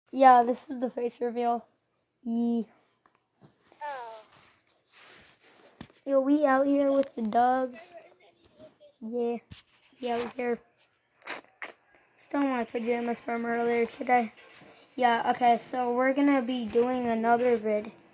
Yeah, this is the face reveal. Yeah. Oh. Yo, we out here with the dogs. Yeah. Yeah, we here. Still in my pajamas from earlier today. Yeah, okay, so we're gonna be doing another vid.